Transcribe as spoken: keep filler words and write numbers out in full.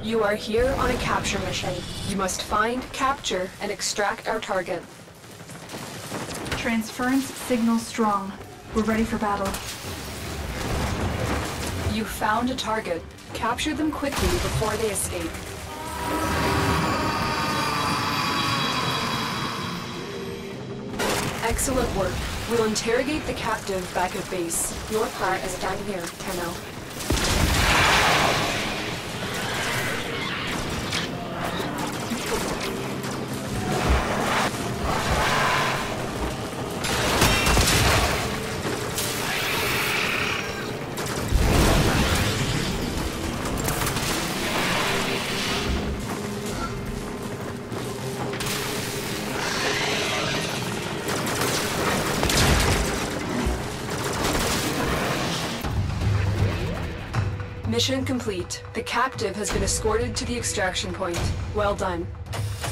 You are here on a capture mission. You must find, capture, and extract our target. Transference signal strong. We're ready for battle. You found a target. Capture them quickly before they escape. Excellent work. We'll interrogate the captive back at base. Your part is done here, Tenno. Mission complete. The captive has been escorted to the extraction point. Well done.